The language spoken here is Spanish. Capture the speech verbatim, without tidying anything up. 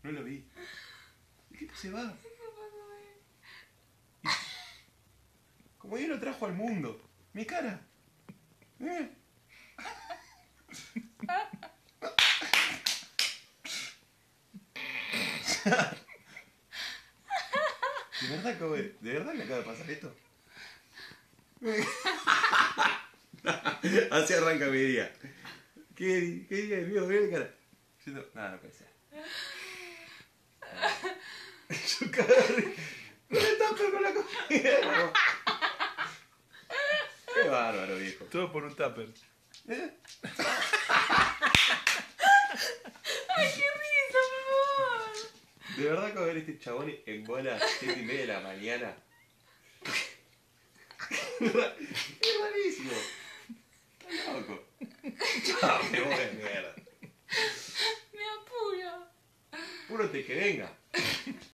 No lo vi. El tipo se va. Y, como Dios lo trajo al mundo. Mi cara. ¿Eh? ¿De verdad, acabo de, ¿De verdad me acaba de pasar esto? Así arranca mi día. ¿Qué, qué día de mío? Mira mi cara. Diciendo, nada, no puede ser. Yo cagaré. No me tapo con la comida. Qué bárbaro, viejo. Todo por un tupper. ¿Eh? ¡Ay, qué risa, por favor! De verdad acabo de ver este chabón en bola a las siete y media de la mañana. Es rarísimo. Está loco. Chao, me voy a mierda. Me apuro. Puro te que venga.